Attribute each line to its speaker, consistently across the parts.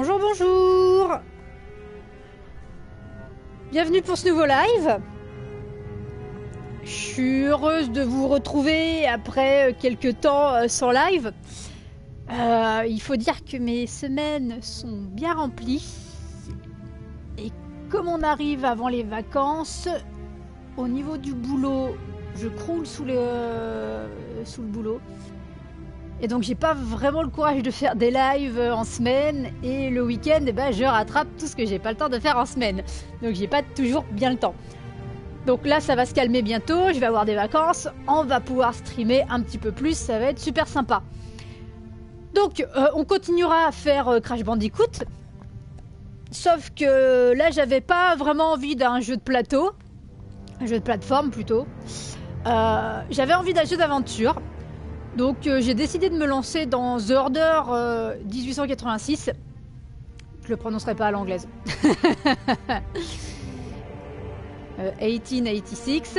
Speaker 1: Bonjour, bonjour. Bienvenue pour ce nouveau live. Je suis heureuse de vous retrouver après quelques temps sans live. Il faut dire que mes semaines sont bien remplies. Et comme on arrive avant les vacances, au niveau du boulot, je croule sous le boulot. Et donc j'ai pas vraiment le courage de faire des lives en semaine, et le week-end, eh ben, je rattrape tout ce que j'ai pas le temps de faire en semaine. Donc j'ai pas toujours bien le temps. Donc là ça va se calmer bientôt, je vais avoir des vacances, on va pouvoir streamer un petit peu plus, ça va être super sympa. Donc on continuera à faire Crash Bandicoot, sauf que là j'avais pas vraiment envie d'un jeu de plateau, un jeu de plateforme plutôt. J'avais envie d'un jeu d'aventure. Donc j'ai décidé de me lancer dans The Order 1886. Je le prononcerai pas à l'anglaise. 1886.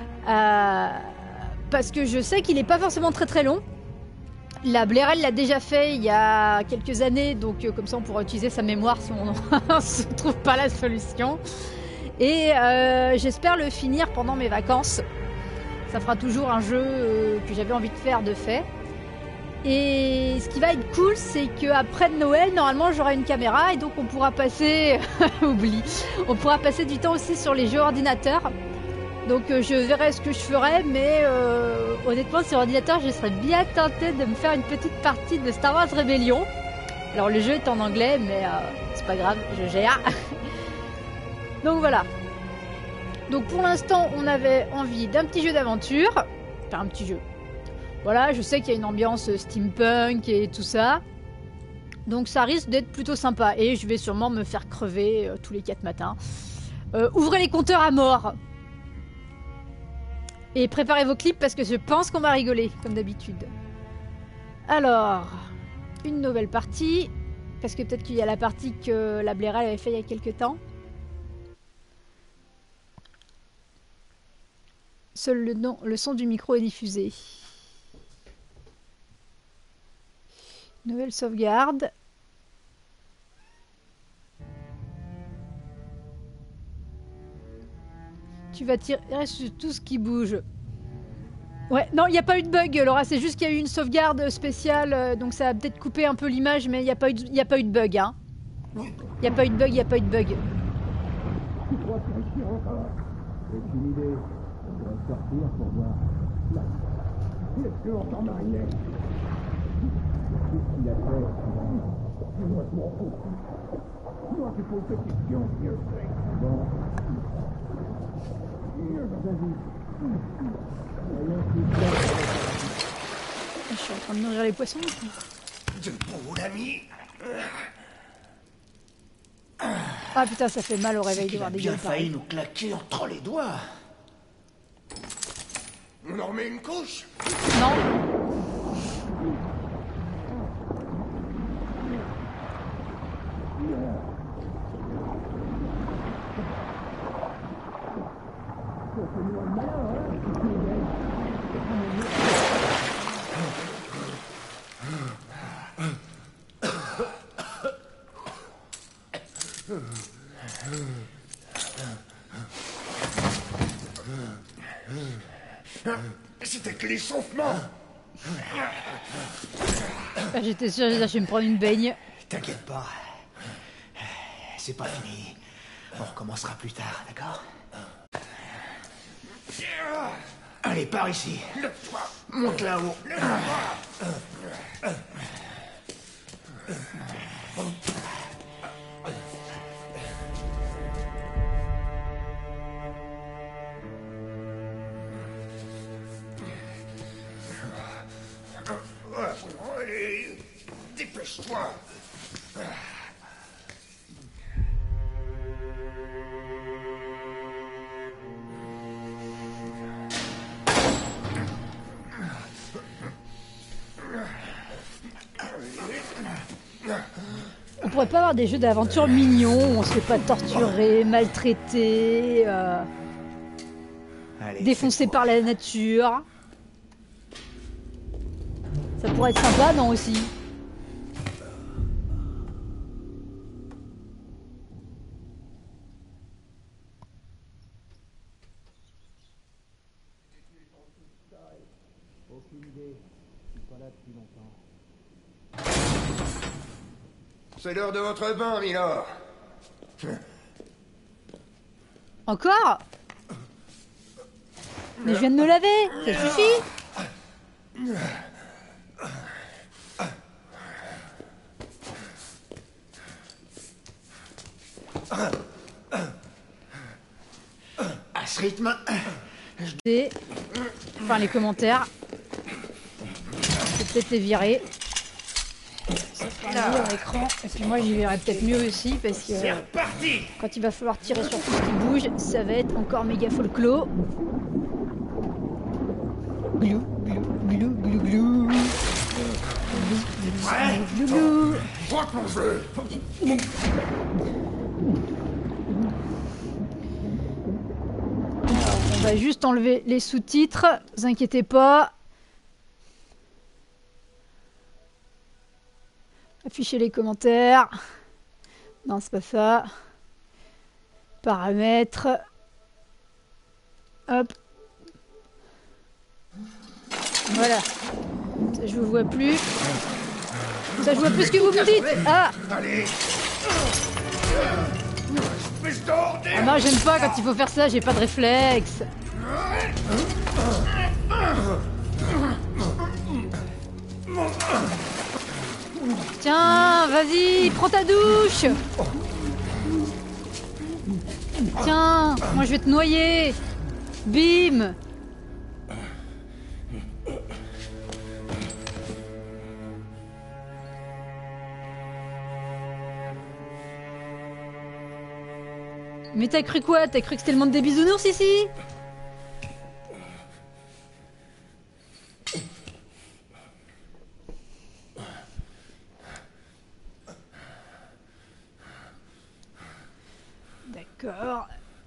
Speaker 1: Parce que je sais qu'il n'est pas forcément très très long. La Blairel l'a déjà fait il y a quelques années, donc comme ça on pourra utiliser sa mémoire si on ne se trouve pas la solution. Et j'espère le finir pendant mes vacances. Ça fera toujours un jeu que j'avais envie de faire de fait. Et ce qui va être cool, c'est qu'après Noël, normalement, j'aurai une caméra et donc on pourra passer... Oublie. On pourra passer du temps aussi sur les jeux ordinateurs. Donc je verrai ce que je ferai, mais honnêtement, sur ordinateur, je serais bien tentée de me faire une petite partie de Star Wars Rebellion. Alors le jeu est en anglais, mais c'est pas grave, je gère. Donc voilà. Donc pour l'instant, on avait envie d'un petit jeu d'aventure. Enfin, un petit jeu. Voilà, je sais qu'il y a une ambiance steampunk et tout ça. Donc ça risque d'être plutôt sympa. Et je vais sûrement me faire crever tous les 4 matins. Ouvrez les compteurs à mort. Et préparez vos clips parce que je pense qu'on va rigoler, comme d'habitude. Alors, une nouvelle partie. Parce que peut-être qu'il y a la partie que la Blairel avait fait il y a quelques temps. Seul le son du micro est diffusé. Nouvelle sauvegarde. Tu vas tirer sur tout ce qui bouge. Ouais, non, il n'y a pas eu de bug, Laura. C'est juste qu'il y a eu une sauvegarde spéciale. Donc ça a peut-être coupé un peu l'image, mais il n'y a pas eu de bug. Hein. Il n'y a pas eu de bug, il n'y a pas eu de bug.
Speaker 2: Tu crois que réussir encore? Aucune idée. On devrait sortir pour voir. Là. Laisse-le encore mariner. Qu'est-ce qu'il a fait? Moi, je m'en fous. Moi, tu poses des questions, mieux fait. Bon. Vas-y.
Speaker 1: Je suis en train de nourrir les poissons.
Speaker 2: Debout, l'ami.
Speaker 1: Ah putain, ça fait mal au réveil de voir des
Speaker 2: bien
Speaker 1: gueules
Speaker 2: failli
Speaker 1: pareilles.
Speaker 2: nous claquer entre les doigts. On en remet une couche?
Speaker 1: Non.
Speaker 2: C'était que l'échauffement.
Speaker 1: J'étais sûre, je vais me prendre une baigne.
Speaker 2: T'inquiète pas. C'est pas fini. On recommencera plus tard, d'accord? Allez, par ici. Monte là-haut. Allez, dépêche-toi.
Speaker 1: On pourrait pas avoir des jeux d'aventure mignons où on se fait pas torturer, maltraiter, défoncé par la nature. Ça pourrait être sympa, non, aussi?
Speaker 2: Aucune idée. Je suis pas là depuis longtemps.
Speaker 3: C'est l'heure de votre bain, Milord.
Speaker 1: Encore? Mais je viens de me laver, ça suffit.
Speaker 3: À ce rythme...
Speaker 1: Enfin, les commentaires. Je vais peut-être les virer. Ça fera mieux en écran. Et puis moi, j'y verrai peut-être mieux aussi parce que quand il va falloir tirer sur tout ce qui bouge, ça va être encore méga folklore. Glou, glou, glou, glou, glou. Glou, glou, glou. On va juste enlever les sous-titres, vous inquiétez pas. Afficher les commentaires. Non, c'est pas ça. Paramètres. Hop. Voilà. Ça, je vous vois plus. Ça, je vois plus ce que vous me dites. Ah!
Speaker 3: Allez.
Speaker 1: Ah non, j'aime pas quand il faut faire ça, j'ai pas de réflexe. Tiens, vas-y, prends ta douche. Tiens, moi je vais te noyer. Bim. Mais t'as cru quoi? T'as cru que c'était le monde des bisounours ici? D'accord.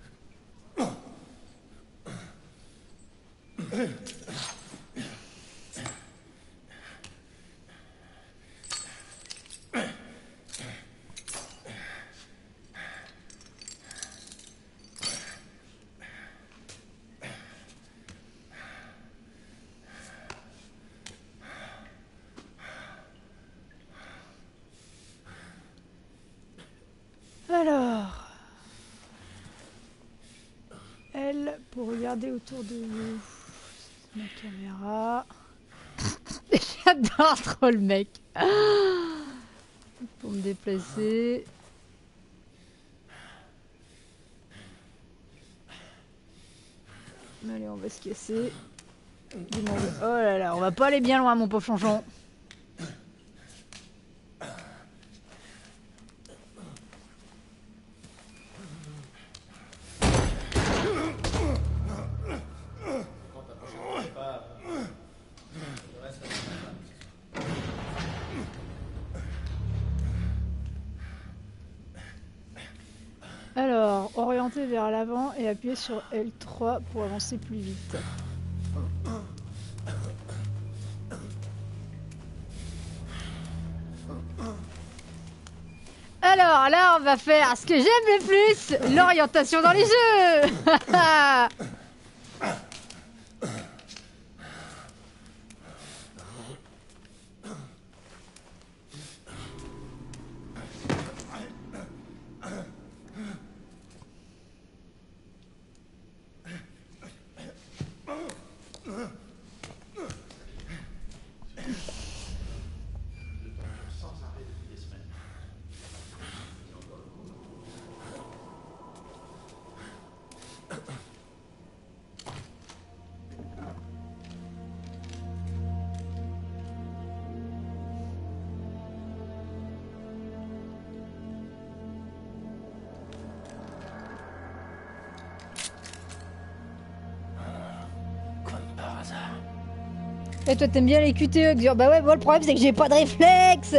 Speaker 1: Alors, elle, pour regarder autour de vous, c'est ma caméra. J'adore trop le mec. Pour me déplacer. Allez, on va se casser. Oh là là, on va pas aller bien loin, mon pauvre chanchon. Alors, orienter vers l'avant et appuyer sur L3 pour avancer plus vite. Alors là, on va faire ce que j'aime le plus, l'orientation dans les jeux. Et toi, t'aimes bien les QTE, Xur? Bah ouais, moi, le problème, c'est que j'ai pas de réflexe.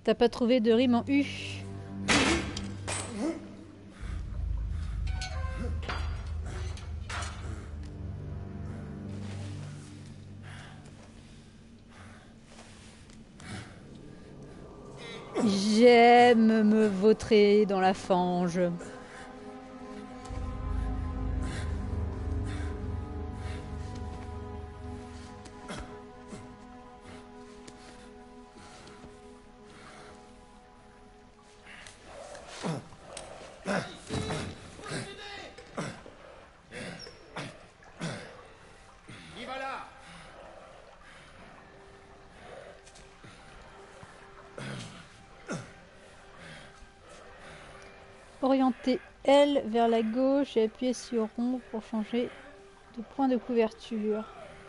Speaker 1: T'as pas trouvé de rime en U? J'aime me vautrer dans la fange. Orienter L vers la gauche et appuyer sur rond pour changer de point de couverture.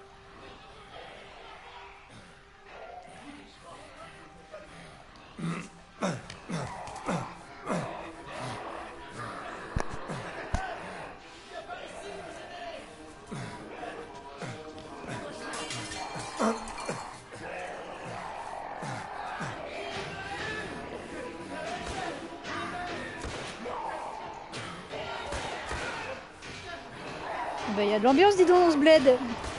Speaker 1: Bah, y a de l'ambiance, dis donc, dans ce bled.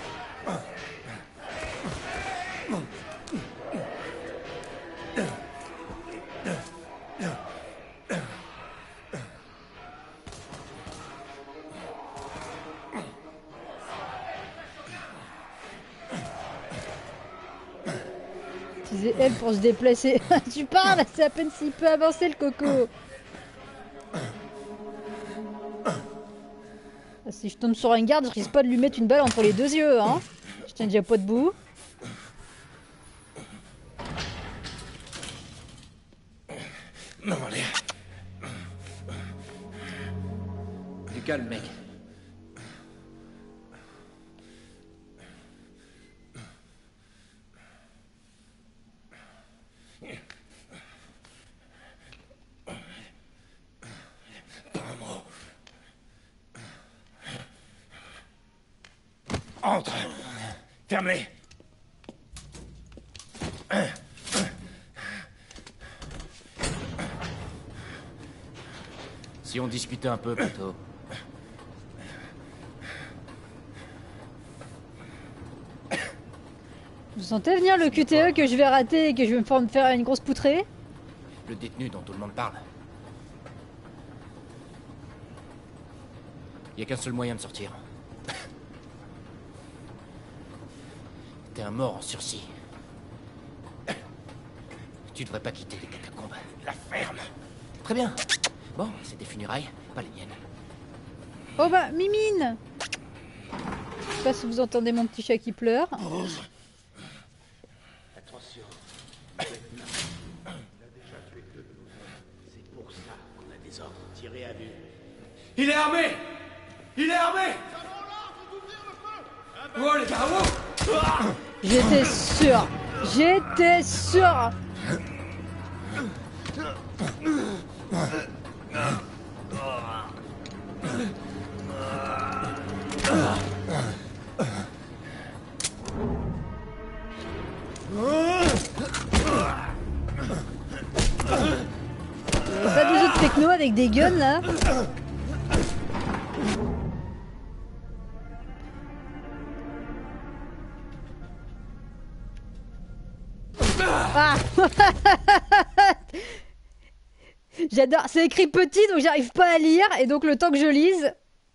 Speaker 1: Utiliser L pour se déplacer. Tu parles, c'est à peine s'il peut avancer le coco. Si je tombe sur un garde, je risque pas de lui mettre une balle entre les deux yeux, hein. Je tiens déjà pas debout.
Speaker 3: Non, allez.
Speaker 4: Du calme, mec.
Speaker 3: Pas un mot. Entre. Ferme-les.
Speaker 4: Si on discutait un peu, plutôt.
Speaker 1: Vous sentez venir le QTE que je vais rater et que je vais me faire une grosse poutrée?
Speaker 4: Le détenu dont tout le monde parle. Y a qu'un seul moyen de sortir. T'es un mort en sursis. Tu devrais pas quitter les catacombes.
Speaker 3: La ferme.
Speaker 4: Très bien. Bon, c'est des funérailles, pas les miennes.
Speaker 1: Oh bah, Mimine! Je sais pas si vous entendez mon petit chat qui pleure.
Speaker 3: Pause.
Speaker 2: Attention. Il a déjà tué 2 de nos hommes. C'est pour ça qu'on a des ordres. Tirez à vue.
Speaker 3: Il est armé. Il est armé. Oh les gars, oh.
Speaker 1: J'étais sûr! J'étais sûr! Pas deux autres technos avec des guns là? Ah. J'adore, c'est écrit petit donc j'arrive pas à lire et donc le temps que je lise.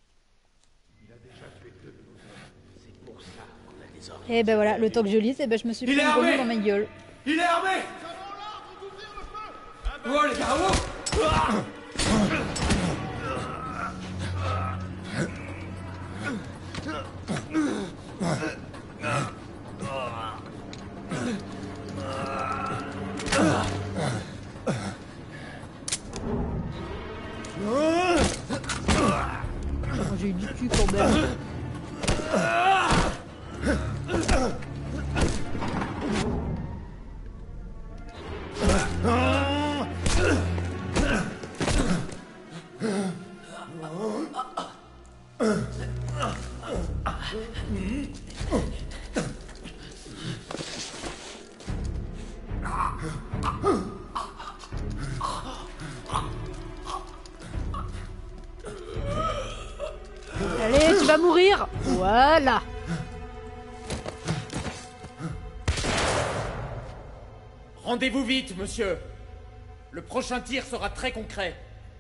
Speaker 1: Et ben voilà, le temps que je lise, et ben je me suis pris une grenouille dans ma gueule.
Speaker 3: Il est armé. Oh les gars, oh.
Speaker 1: Oh, j'ai eu du cul quand même. Allez, tu vas mourir. Voilà.
Speaker 5: Rendez-vous vite, monsieur. Le prochain tir sera très concret.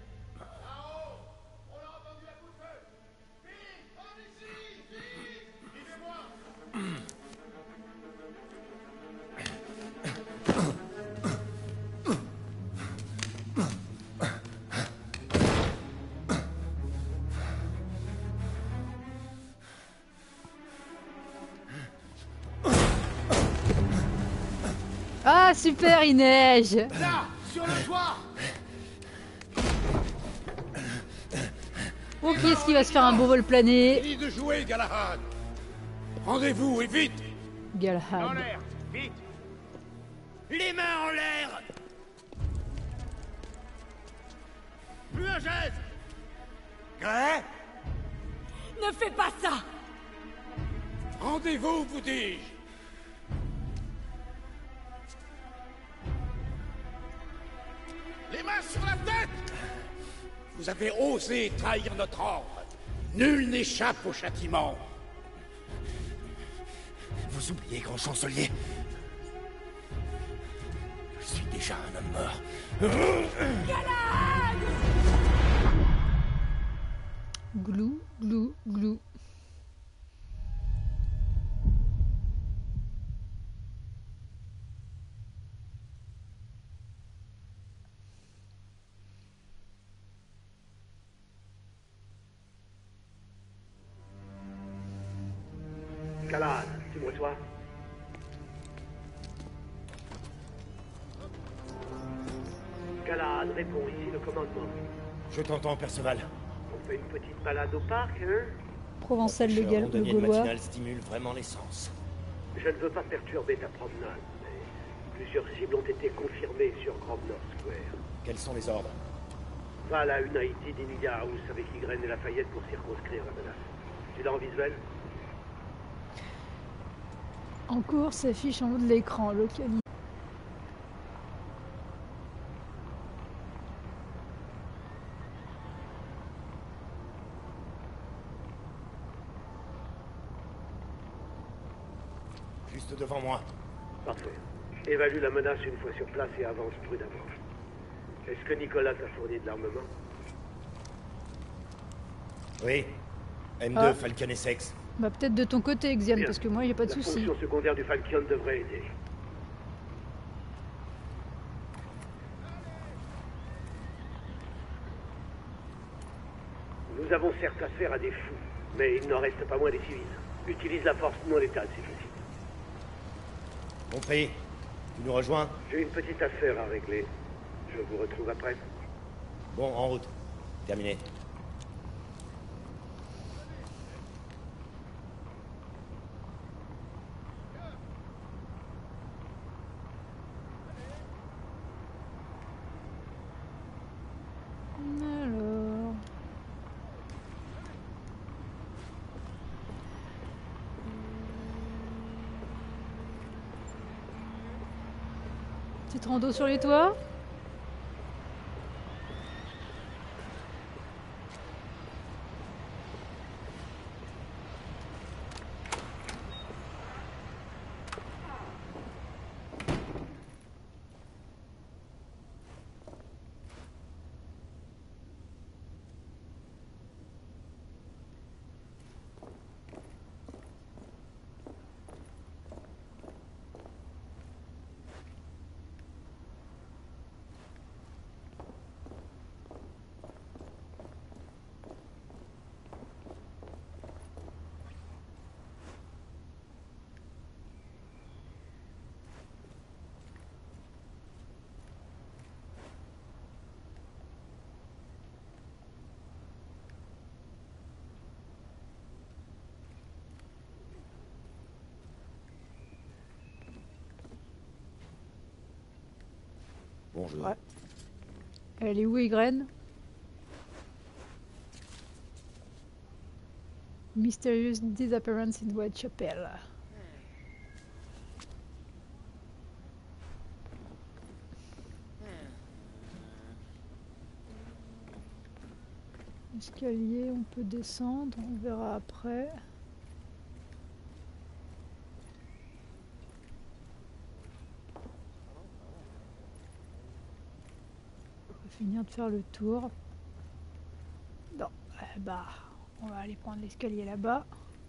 Speaker 1: Ah, super, il neige.
Speaker 3: Là, sur le toit.
Speaker 1: Oh, qui est-ce qui va se faire un beau vol plané?
Speaker 2: Fini de jouer, Galahad. Rendez-vous et vite.
Speaker 1: Galahad.
Speaker 3: l'air, vite.
Speaker 2: Les mains en l'air. Plus un geste. Grey,
Speaker 6: Ne fais pas ça!
Speaker 2: rendez-vous, vous dis-je. Les mains sur la tête. Vous avez osé trahir notre ordre. Nul n'échappe au châtiment.
Speaker 4: Vous oubliez, grand chancelier. Je suis déjà un homme mort.
Speaker 1: Glou, glou, glou.
Speaker 7: Galahad, dis-moi-toi. Galahad, réponds, ici le commandement.
Speaker 4: Je t'entends, Perceval.
Speaker 7: On fait une petite balade au parc, hein?
Speaker 1: Provençal le
Speaker 4: randonnée de
Speaker 1: Gaulois.
Speaker 4: matinale stimule vraiment les sens.
Speaker 7: Je ne veux pas perturber ta promenade, mais plusieurs cibles ont été confirmées sur Grosvenor Square.
Speaker 4: Quels sont les ordres?
Speaker 7: Va à une Haïti d'Emilia House avec Ygraine et Lafayette pour circonscrire la menace. Tu l'as en visuel?
Speaker 1: En cours s'affiche en haut de l'écran. Localisé.
Speaker 4: Juste devant moi.
Speaker 7: Parfait. Évalue la menace une fois sur place et avance prudemment. Est-ce que Nicolas t'a fourni de l'armement?
Speaker 4: Oui. M2,
Speaker 1: Ah.
Speaker 4: Falcon Essex.
Speaker 1: Bah peut-être de ton côté, Xian,
Speaker 7: Bien.
Speaker 1: parce que moi j'ai pas de
Speaker 7: La
Speaker 1: soucis.
Speaker 7: fonction secondaire du Falcon devrait aider. Nous avons certes affaire à des fous, mais il n'en reste pas moins des civils. Utilise la force non létale si possible.
Speaker 4: Compris. Tu nous rejoins?
Speaker 7: J'ai une petite affaire à régler. Je vous retrouve après.
Speaker 4: Bon, en route. Terminé.
Speaker 1: Alors... Petite rando sur les toits.
Speaker 4: Bonjour.
Speaker 1: Ouais. Elle est où, Ygraine? Mysterious disappearance in Whitechapel. escalier, on peut descendre, on verra après. On va finir de faire le tour. Non, bah, on va aller prendre l'escalier là-bas.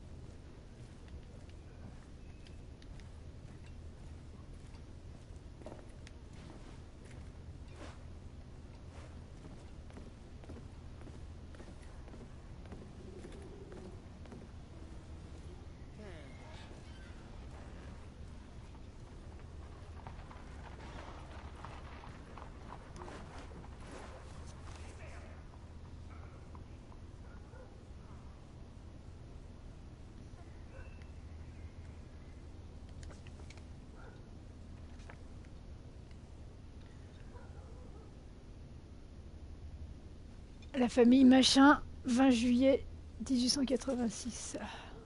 Speaker 1: La famille Machin, 20 juillet 1886.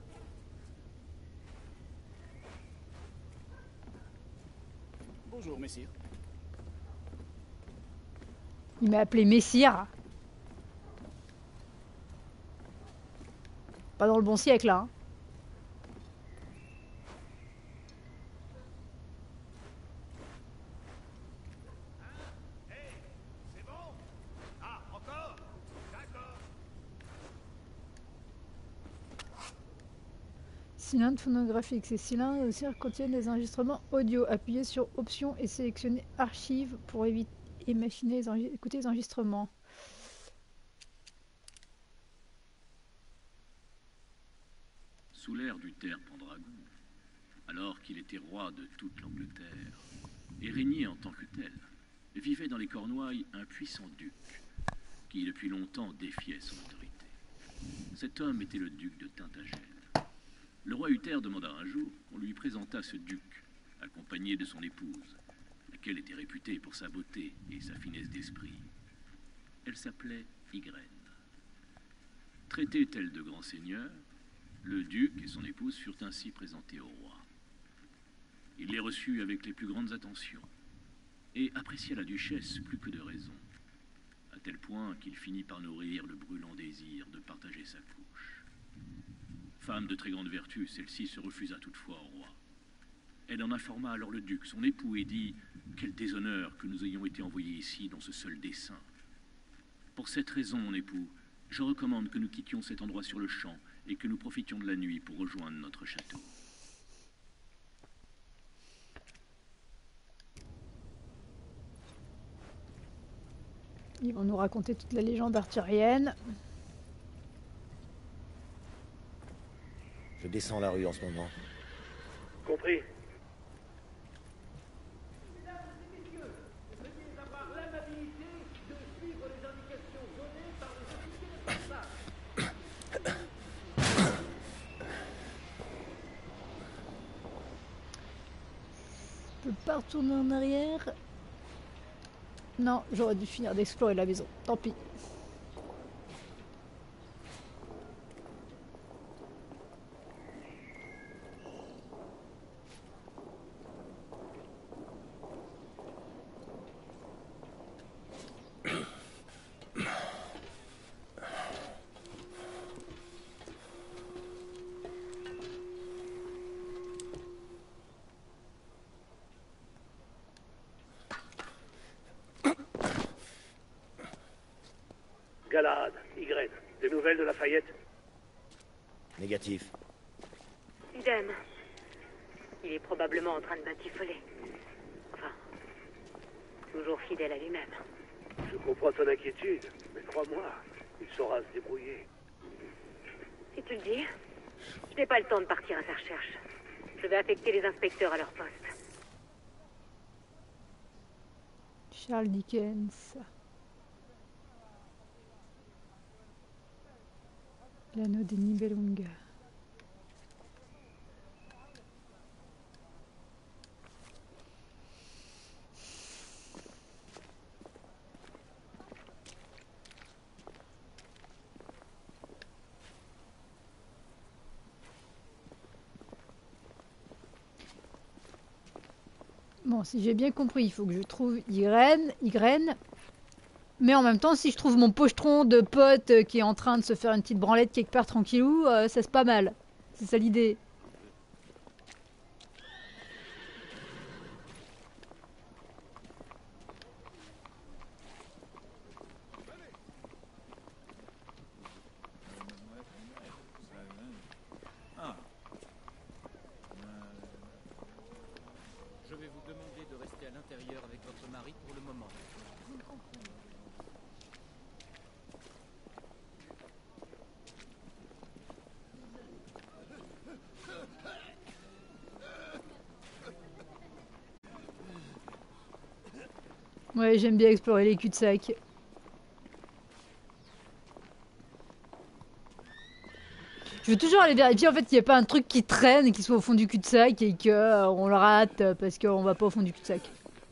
Speaker 8: Bonjour, messire.
Speaker 1: Il m'a appelé Messire. Pas dans le bon siècle, hein.
Speaker 8: C'est bon? Ah, encore? D'accord.
Speaker 1: Cylindre phonographique. Ces cylindres aussi contiennent des enregistrements audio. Appuyez sur Options et sélectionnez Archives pour écouter les enregistrements.
Speaker 9: Sous l'ère du Ter Pendragon, alors qu'il était roi de toute l'Angleterre, et régnait en tant que tel, vivait dans les Cornouailles un puissant duc, qui depuis longtemps défiait son autorité. Cet homme était le duc de Tintagel. Le roi Uther demanda un jour qu'on lui présentât ce duc, accompagné de son épouse, laquelle était réputée pour sa beauté et sa finesse d'esprit. Elle s'appelait Ygraine. Traitée telle de grand seigneur, le duc et son épouse furent ainsi présentés au roi. Il les reçut avec les plus grandes attentions et apprécia la duchesse plus que de raison, à tel point qu'il finit par nourrir le brûlant désir de partager sa couche. Femme de très grande vertu, celle-ci se refusa toutefois au roi. Elle en informa alors le duc, son époux, et dit « Quel déshonneur que nous ayons été envoyés ici dans ce seul dessein. Pour cette raison, mon époux, je recommande que nous quittions cet endroit sur le champ et que nous profitions de la nuit pour rejoindre notre château. »
Speaker 1: Ils vont nous raconter toute la légende arthurienne.
Speaker 10: Je descends la rue en ce moment.
Speaker 7: Compris.
Speaker 1: Je peux pas retourner en arrière. Non, j'aurais dû finir d'explorer la maison. Tant pis.
Speaker 7: Galahad, Ygraine, des nouvelles de Lafayette?
Speaker 10: Négatif.
Speaker 6: Idem. Il est probablement en train de batifoler. Enfin, toujours fidèle à lui-même.
Speaker 7: Je comprends ton inquiétude, mais crois-moi, il saura se débrouiller.
Speaker 6: Si tu le dis, je n'ai pas le temps de partir à sa recherche. Je vais affecter les inspecteurs à leur poste.
Speaker 1: Charles Dickens. L'anneau des Nibelungs. Bon, si j'ai bien compris, il faut que je trouve Ygraine. Mais en même temps, si je trouve mon pochetron de pote qui est en train de se faire une petite branlette quelque part tranquillou, ça c'est pas mal. C'est ça l'idée.
Speaker 5: Je vais vous demander de rester à l'intérieur avec votre mari pour le moment.
Speaker 1: Ouais, j'aime bien explorer les cul-de-sac. Je veux toujours aller vérifier en fait qu'il n'y ait pas un truc qui traîne et qui soit au fond du cul-de-sac et que on le rate parce qu'on va pas au fond du cul-de-sac.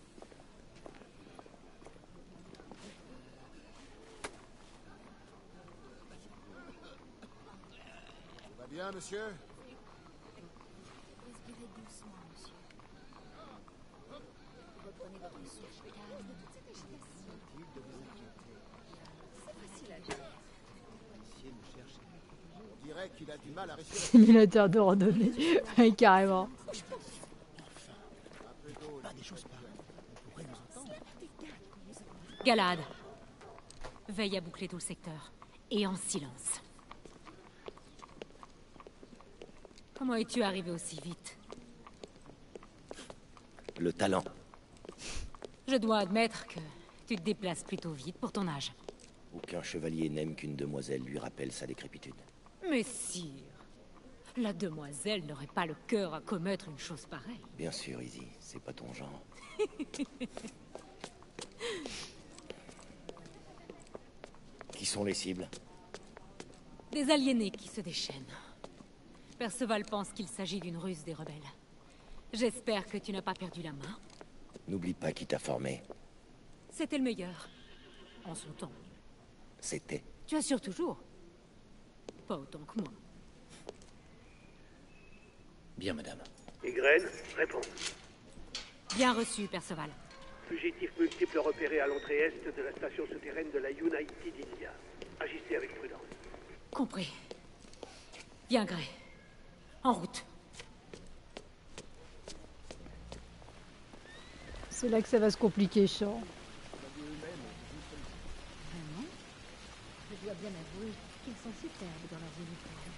Speaker 8: Va bien, monsieur?
Speaker 10: Respirez doucement, monsieur. Reprenez votre souffle calme de toute cette agitation. C'est facile à gérer.
Speaker 8: On dirait qu'il a du mal à respirer.
Speaker 1: Simulateur de randonnée. Ouais, carrément.
Speaker 10: Galad, veille à boucler tout le secteur. Et en silence. Comment es-tu arrivé aussi vite?
Speaker 4: Le talent.
Speaker 10: Je dois admettre que tu te déplaces plutôt vite pour ton âge.
Speaker 4: Aucun chevalier n'aime qu'une demoiselle lui rappelle sa décrépitude.
Speaker 10: Mais sire, la demoiselle n'aurait pas le cœur à commettre une chose pareille.
Speaker 4: Bien sûr, Izzy, c'est pas ton genre. Qui sont les cibles?
Speaker 10: Des aliénés qui se déchaînent. Perceval pense qu'il s'agit d'une ruse des rebelles. J'espère que tu n'as pas perdu la main.
Speaker 4: N'oublie pas qui t'a formé.
Speaker 10: C'était le meilleur. En son temps.
Speaker 4: C'était.
Speaker 10: Tu assures toujours? Pas autant que moi.
Speaker 4: Bien, madame.
Speaker 7: Ygren, réponds.
Speaker 10: Bien reçu, Perceval.
Speaker 7: Fugitifs multiples repérés à l'entrée est de la station souterraine de la United India. Agissez avec prudence.
Speaker 10: Compris. Bien, Grey. En route.
Speaker 1: C'est là que ça va se compliquer, Sean.
Speaker 10: Vraiment? Je dois bien avouer qu'ils sont superbes dans leurs uniformes.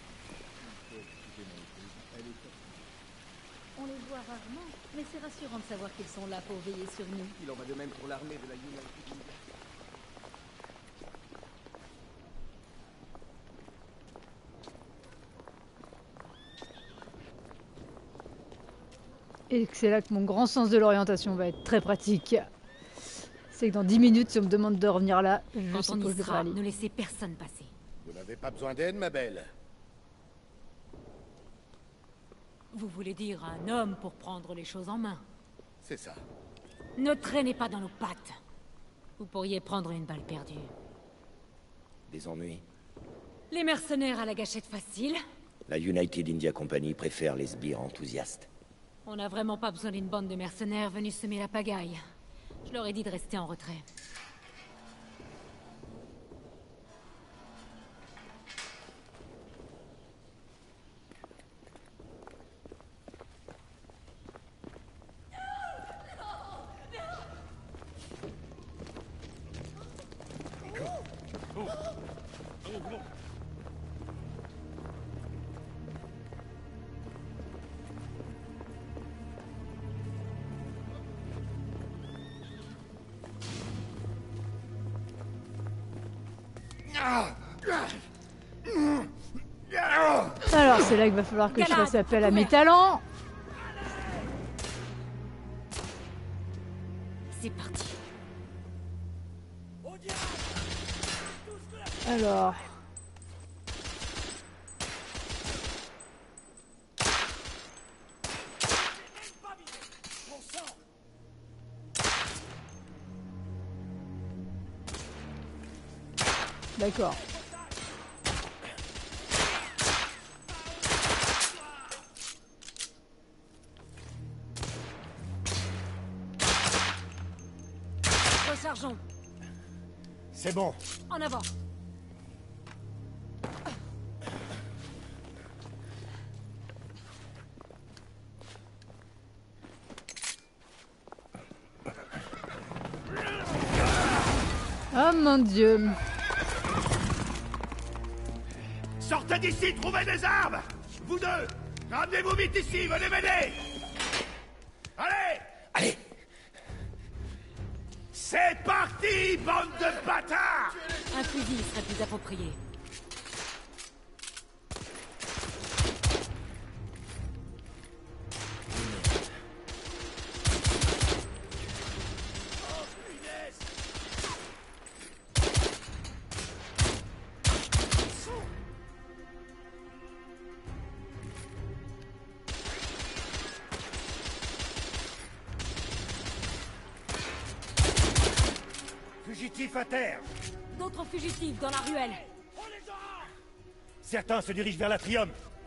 Speaker 10: On les voit rarement, mais c'est rassurant de savoir qu'ils sont là pour veiller sur nous.
Speaker 3: Il en va de même pour l'armée de la United India.
Speaker 1: Et c'est là que mon grand sens de l'orientation va être très pratique. C'est que dans 10 minutes, si on me demande de revenir là, je
Speaker 10: Quand
Speaker 1: sais
Speaker 10: on
Speaker 1: pas où
Speaker 10: y
Speaker 1: je devrais
Speaker 10: sera,
Speaker 1: aller.
Speaker 10: ne laissez personne passer.
Speaker 8: Vous n'avez pas besoin d'aide, ma belle.
Speaker 10: Vous voulez dire un homme pour prendre les choses en main?
Speaker 8: C'est ça.
Speaker 10: Ne traînez pas dans nos pattes. Vous pourriez prendre une balle perdue.
Speaker 4: Des ennuis?
Speaker 10: Les mercenaires à la gâchette facile.
Speaker 4: La United India Company préfère les sbires enthousiastes.
Speaker 10: On n'a vraiment pas besoin d'une bande de mercenaires venus semer la pagaille. Je leur ai dit de rester en retrait.
Speaker 1: Alors, c'est là qu'il va falloir que je
Speaker 10: Galad,
Speaker 1: fasse appel à mes
Speaker 10: couvert.
Speaker 1: talents.
Speaker 10: C'est parti.
Speaker 1: Alors... D'accord.
Speaker 10: Rechargeons.
Speaker 11: C'est bon.
Speaker 10: En avant.
Speaker 1: Oh mon Dieu.
Speaker 11: Sortez d'ici, trouvez des armes. Vous deux, ramenez-vous vite ici, venez m'aider. Allez.
Speaker 4: Allez.
Speaker 11: C'est parti, bande de bâtards.
Speaker 10: Un fusil serait plus approprié.
Speaker 11: Fugitifs à terre.
Speaker 10: D'autres fugitifs dans la ruelle.
Speaker 11: Certains se dirigent vers l'atrium.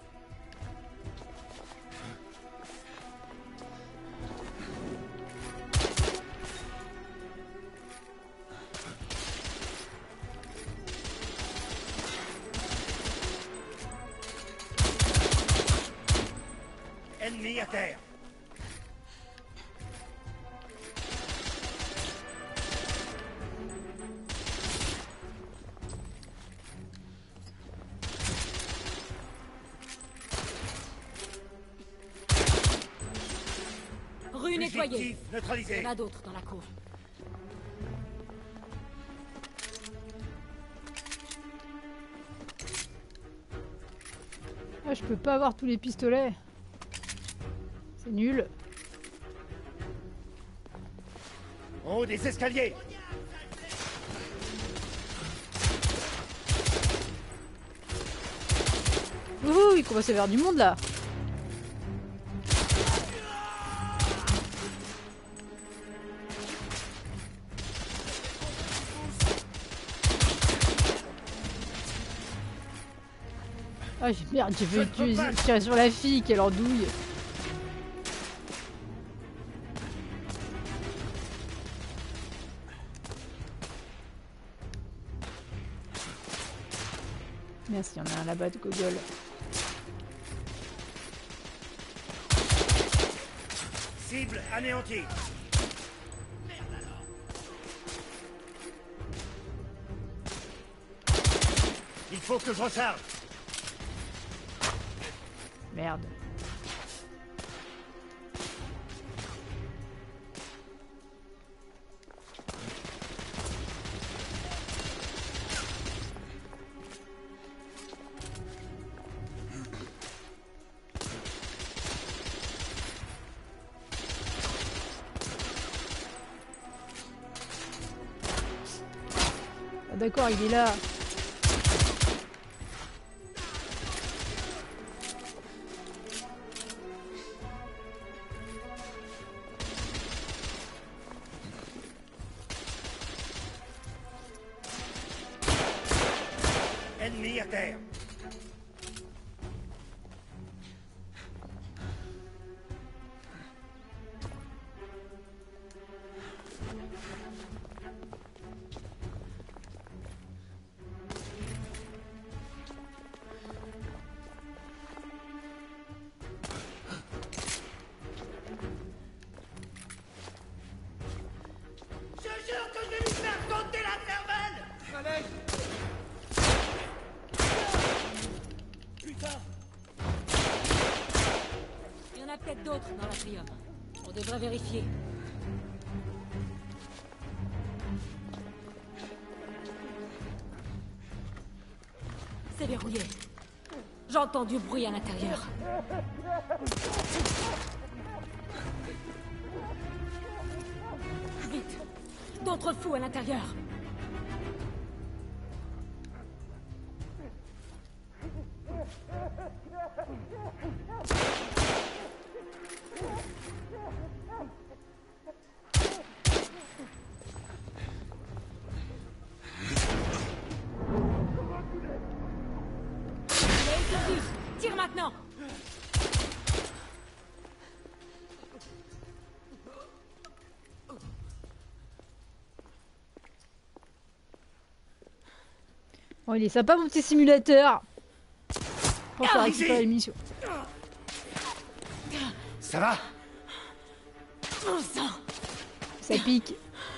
Speaker 11: Ennemi à terre.
Speaker 10: Rue nettoyée.
Speaker 11: Fugitifs neutralisés.
Speaker 10: Il y en a d'autres dans la cour.
Speaker 1: Ah, je peux pas avoir tous les pistolets. C'est nul.
Speaker 11: En haut des escaliers.
Speaker 1: Ouh, il commence à y avoir du monde là. Ah merde, j'ai vu tirer sur la fille, quelle andouille. Merci, il y en a un là-bas de Gogol.
Speaker 11: Cible anéantie. Il faut que je recharge.
Speaker 1: Merde. Ah, d'accord, il est là.
Speaker 11: Ennemi à terre. Je jure que je vais lui faire sauter la cervelle.
Speaker 3: Allez.
Speaker 11: Putain.
Speaker 10: Il y en a peut-être d'autres dans l'atrium. On devrait vérifier. C'est verrouillé. J'entends du bruit à l'intérieur. Vite! D'autres fous à l'intérieur. Tire maintenant!
Speaker 1: Oh, il est sympa mon petit simulateur. Pour faire récupérer l'émission.
Speaker 11: Ça va?
Speaker 10: Bon sang.
Speaker 1: Ça pique.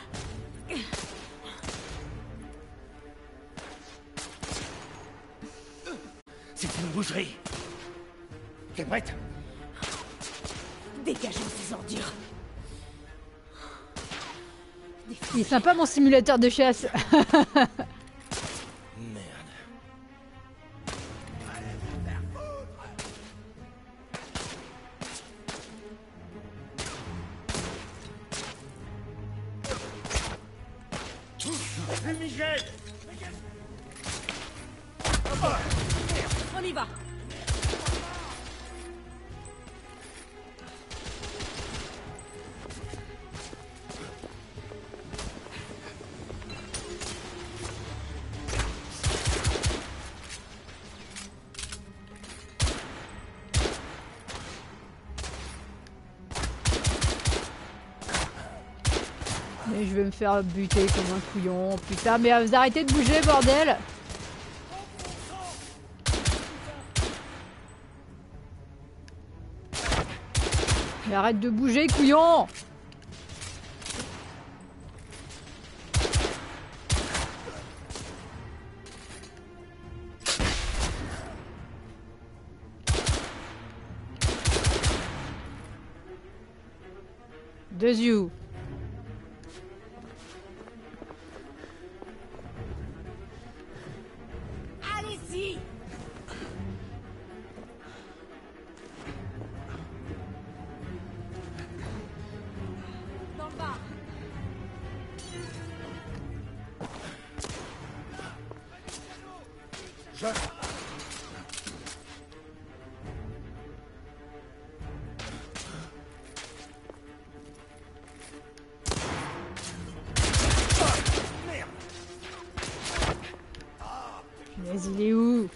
Speaker 11: C'est une boucherie. T'es prête?
Speaker 10: Dégageons ces ordures.
Speaker 1: Il est sympa mon simulateur de chasse.
Speaker 11: Fumigène!
Speaker 10: On y va.
Speaker 1: Et je vais me faire buter comme un couillon. Putain, mais vous arrêtez de bouger, bordel! Mais arrête de bouger, couillon! Deux yeux.
Speaker 10: Allez-y. Dans le bar.
Speaker 1: Mais il est où?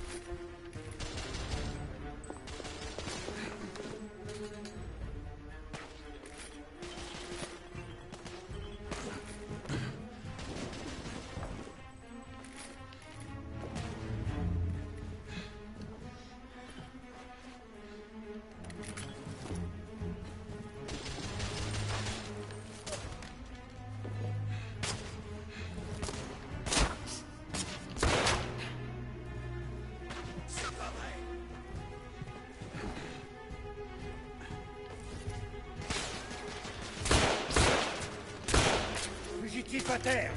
Speaker 11: Fugitif à terre!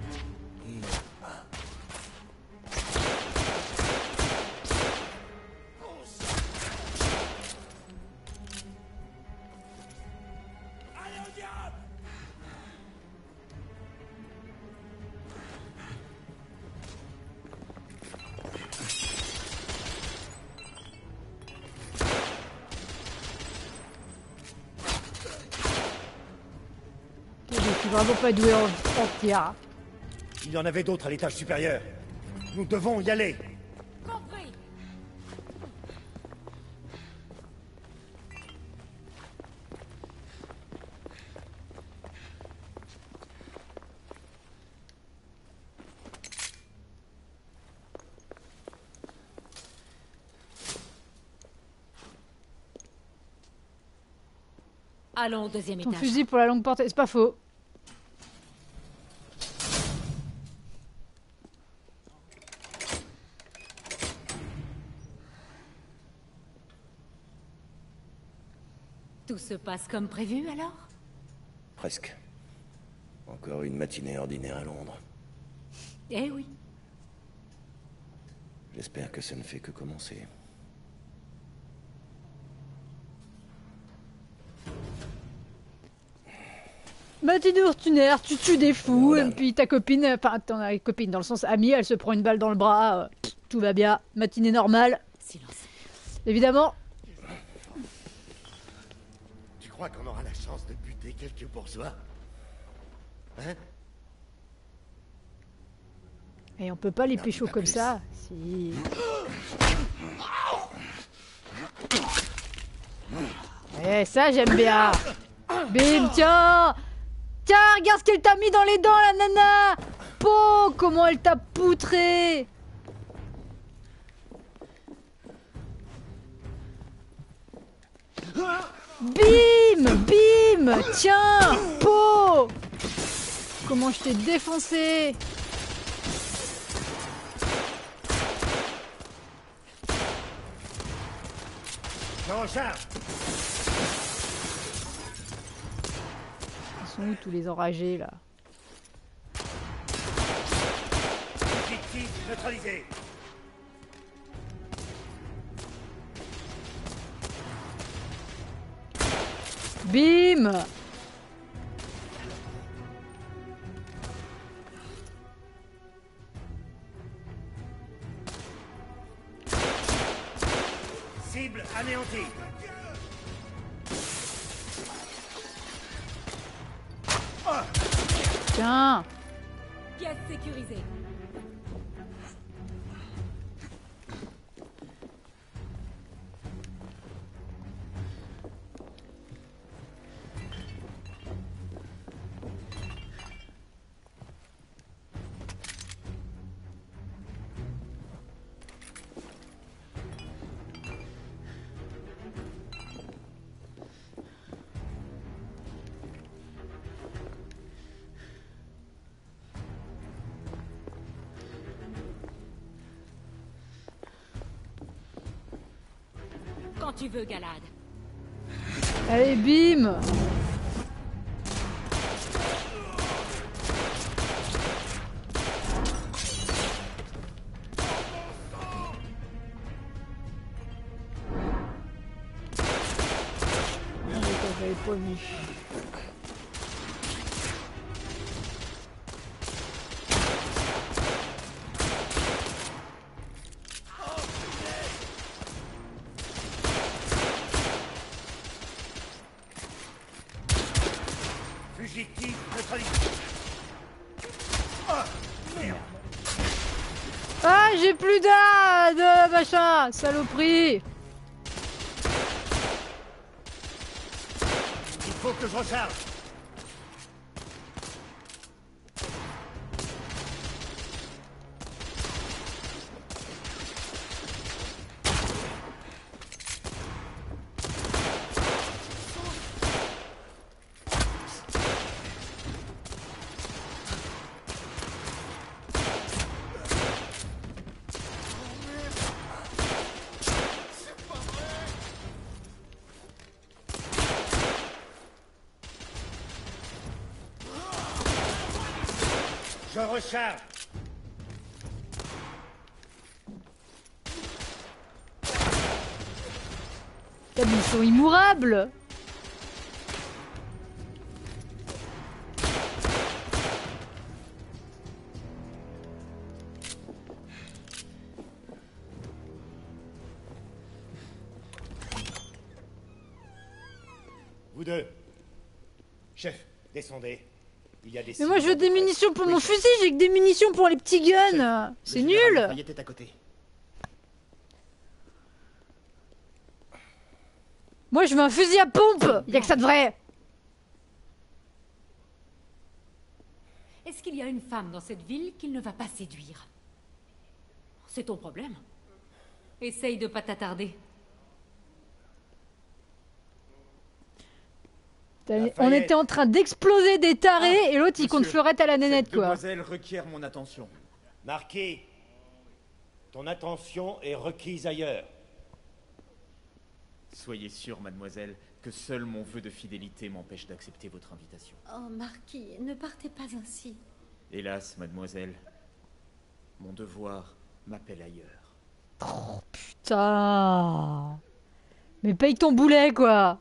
Speaker 11: Allez au diable!
Speaker 1: Je suis vraiment pas doué en tir.
Speaker 11: Il y en avait d'autres à l'étage supérieur. Nous devons y aller.
Speaker 10: Compris. Allons au deuxième
Speaker 1: Ton
Speaker 10: étage.
Speaker 1: fusil pour la longue portée, c'est pas faux.
Speaker 10: Tout se passe comme prévu alors?
Speaker 12: Presque. Encore une matinée ordinaire à Londres.
Speaker 10: Eh oui.
Speaker 12: J'espère que ça ne fait que commencer.
Speaker 1: Matinée ordinaire, tu tues des fous, et puis ta copine, enfin ton copine dans le sens amie, elle se prend une balle dans le bras, tout va bien, matinée normale.
Speaker 10: Silence.
Speaker 1: Évidemment.
Speaker 11: Tu crois qu'on aura la chance de buter quelques bourgeois? Hein?
Speaker 1: Et on peut pas les pécho comme ça. Si. Eh, ça j'aime bien. Bim, tiens. Tiens, regarde ce qu'elle t'a mis dans les dents, la nana. Po, comment elle t'a poutré. Bim! Bim! Tiens! Po! Comment je t'ai défoncé!
Speaker 11: Je recharge.
Speaker 1: Ils sont où tous les enragés là?
Speaker 11: Objectif neutralisé.
Speaker 1: Bim!
Speaker 11: Cible anéantie.
Speaker 1: Tiens!
Speaker 10: Pièce sécurisée. Quand tu veux, Galad.
Speaker 1: Allez, bim! J'avais pas vu.
Speaker 11: Fugitif neutralisé. Merde.
Speaker 1: Ah, j'ai plus de machin! Saloperie!
Speaker 11: Il faut que je recharge. Je recharge.
Speaker 1: Putain, mais ils sont immourables!
Speaker 11: Vous deux. Chef, descendez. Il y a des
Speaker 1: Mais moi je veux des munitions pour mon fusil, j'ai que des munitions pour les petits guns! C'est nul!
Speaker 4: Il était à côté.
Speaker 1: Moi je veux un fusil à pompe! Y'a que ça de vrai!
Speaker 10: Est-ce qu'il y a une femme dans cette ville qu'il ne va pas séduire? C'est ton problème. Essaye de pas t'attarder.
Speaker 1: On était en train d'exploser des tarés et l'autre il compte fleurette à la nénette quoi.
Speaker 5: Demoiselle requiert mon attention.
Speaker 11: Marquis, ton attention est requise ailleurs.
Speaker 5: Soyez sûre, mademoiselle, que seul mon vœu de fidélité m'empêche d'accepter votre invitation.
Speaker 13: Oh, Marquis, ne partez pas ainsi.
Speaker 5: Hélas, mademoiselle, mon devoir m'appelle ailleurs.
Speaker 1: Oh putain! Mais paye ton boulet quoi!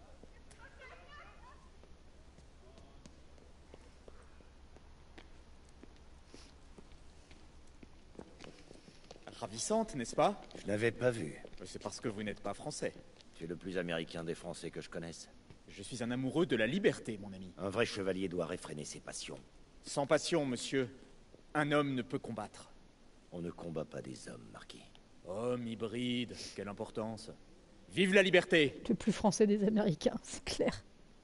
Speaker 5: Ravissante, n'est-ce pas?
Speaker 12: Je n'avais pas vu.
Speaker 5: C'est parce que vous n'êtes pas français.
Speaker 12: Tu es le plus américain des Français que je connaisse.
Speaker 5: Je suis un amoureux de la liberté, mon ami.
Speaker 12: Un vrai chevalier doit réfréner ses passions.
Speaker 5: Sans passion, monsieur, un homme ne peut combattre.
Speaker 12: On ne combat pas des hommes, Marquis.
Speaker 5: Homme hybride, quelle importance. Vive la liberté!
Speaker 1: Le plus français des Américains, c'est clair.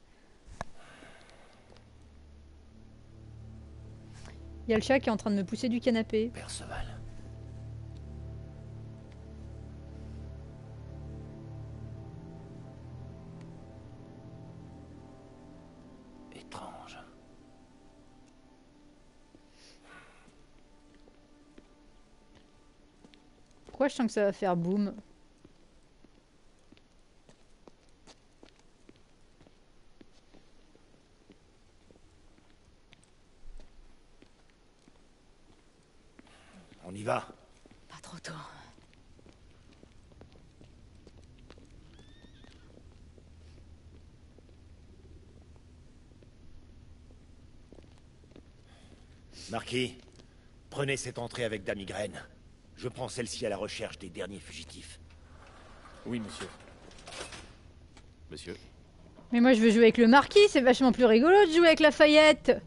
Speaker 1: Il y a le chat qui est en train de me pousser du canapé.
Speaker 12: Perceval.
Speaker 1: Pourquoi je sens que ça va faire boum?
Speaker 12: On y va.
Speaker 10: Pas trop tôt.
Speaker 12: Marquis, prenez cette entrée avec Dame Migraine. Je prends celle-ci à la recherche des derniers fugitifs.
Speaker 5: Oui, monsieur. Monsieur.
Speaker 1: Mais moi je veux jouer avec le marquis, c'est vachement plus rigolo de jouer avec Lafayette.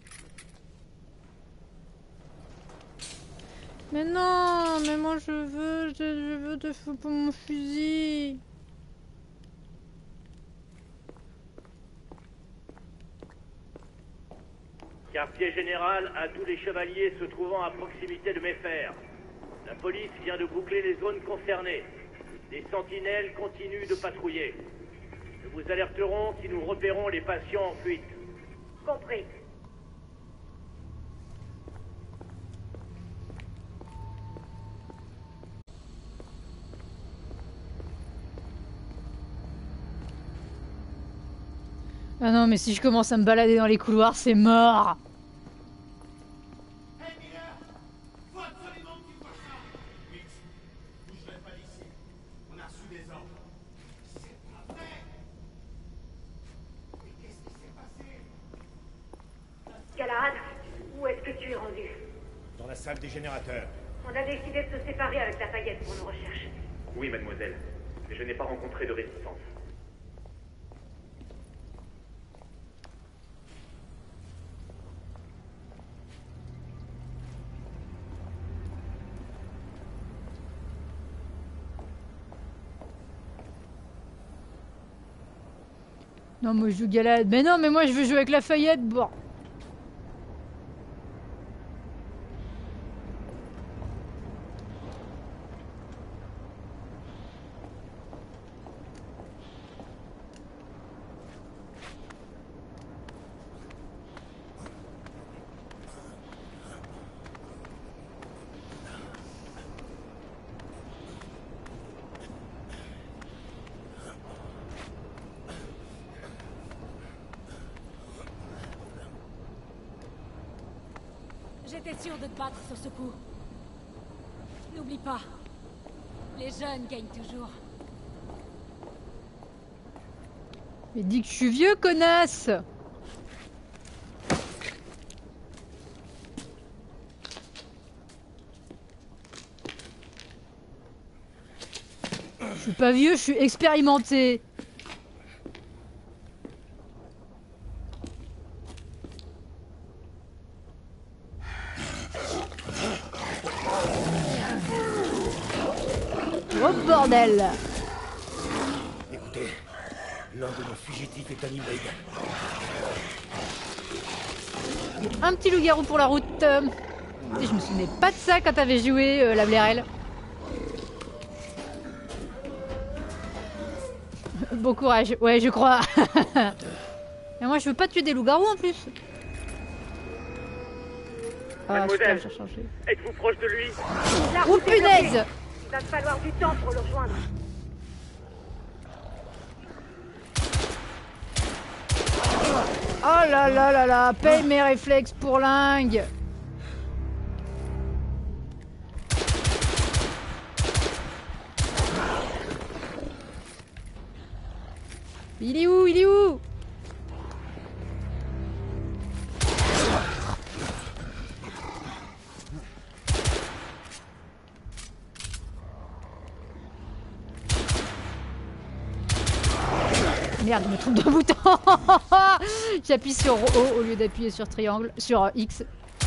Speaker 1: Mais non, mais moi je veux de feu pour mon fusil.
Speaker 7: Quartier général à tous les chevaliers se trouvant à proximité de mes fers. La police vient de boucler les zones concernées. Des sentinelles continuent de patrouiller. Nous vous alerterons si nous repérons les patients en fuite.
Speaker 6: Compris.
Speaker 1: Ah non, mais si je commence à me balader dans les couloirs, c'est mort.
Speaker 6: Galahad, où est-ce que tu es rendu?
Speaker 12: Dans la salle des générateurs.
Speaker 6: On a décidé de se séparer avec Lafayette pour nos recherches.
Speaker 7: Oui, mademoiselle. Mais je n'ai pas rencontré de résistance.
Speaker 1: Non, moi je joue Galahad. Mais non, mais moi je veux jouer avec Lafayette. Bon.
Speaker 10: J'étais sûre de te battre sur ce coup. N'oublie pas, les jeunes gagnent toujours.
Speaker 1: Mais dis que je suis vieux, connasse! Je suis pas vieux, je suis expérimenté. Oh bordel!
Speaker 12: Écoutez, l'un de nos fugitifs est un hybride.
Speaker 1: Un petit loup-garou pour la route. Je me souvenais pas de ça quand t'avais joué la Blairel. Bon courage, ouais je crois. Et moi je veux pas tuer des loups-garous en plus. Ah putain, j'ai changé.
Speaker 7: Êtes-vous proche de lui?
Speaker 1: Oh punaise!
Speaker 6: Il va te falloir du temps pour le rejoindre.
Speaker 1: Oh là là là là, paye mes réflexes pour lingue. Il est où? Il est où? Merde, je me trompe de bouton. J'appuie sur O au lieu d'appuyer sur triangle, sur X.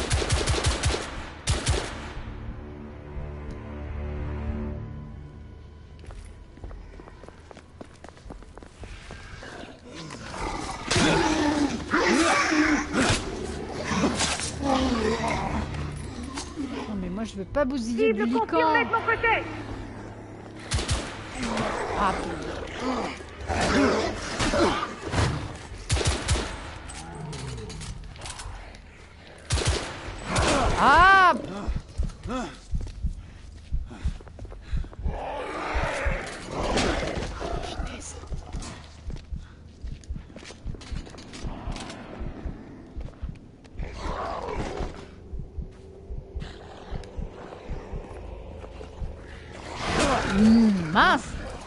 Speaker 1: Non mais moi je veux pas bousiller du lican.
Speaker 6: Confirmé de mon côté.
Speaker 1: Ah. Ah! mince.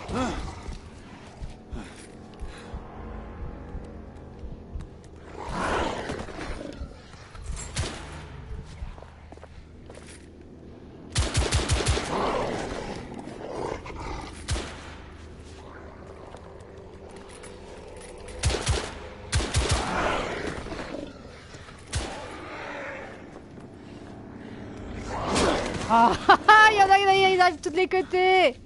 Speaker 1: Ah, il y en a, il arrive de tous les côtés.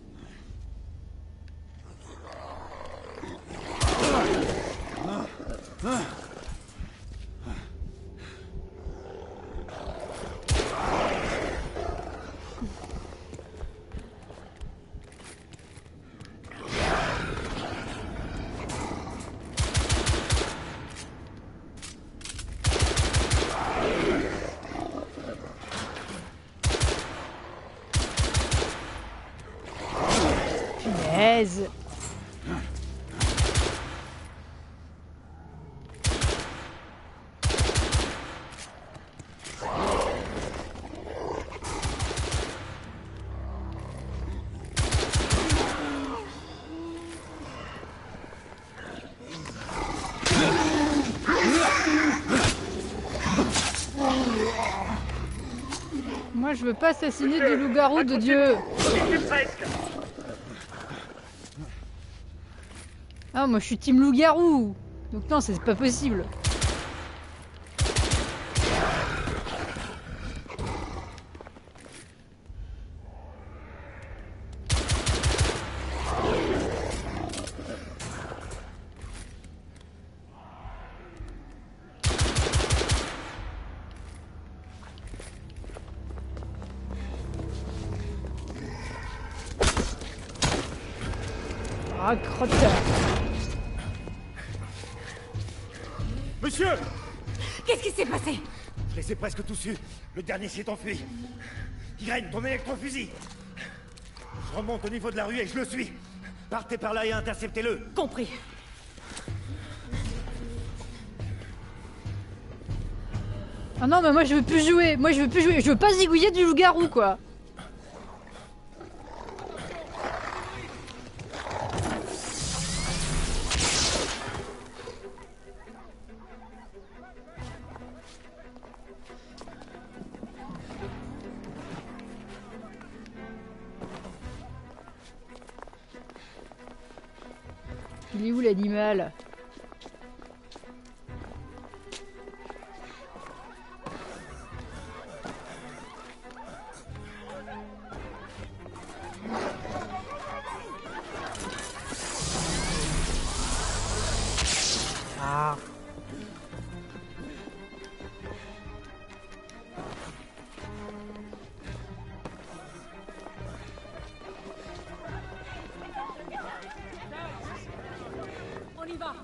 Speaker 1: Punaise. Moi, je veux pas assassiner des loups-garous de Dieu. Ah, moi, je suis team loup-garou. Donc non, c'est pas possible. Ah, crotte.
Speaker 12: Monsieur!
Speaker 10: Qu'est-ce qui s'est passé?
Speaker 12: Je les ai presque tous eus. Le dernier s'est enfui. Irène, ton électrofusil! Je remonte au niveau de la rue et je le suis. Partez par là et interceptez-le.
Speaker 10: Compris.
Speaker 1: Ah non, mais moi je veux plus jouer. Moi je veux plus jouer. Je veux pas zigouiller du loup-garou, quoi. Il est où l'animal? Ah.
Speaker 10: On y va.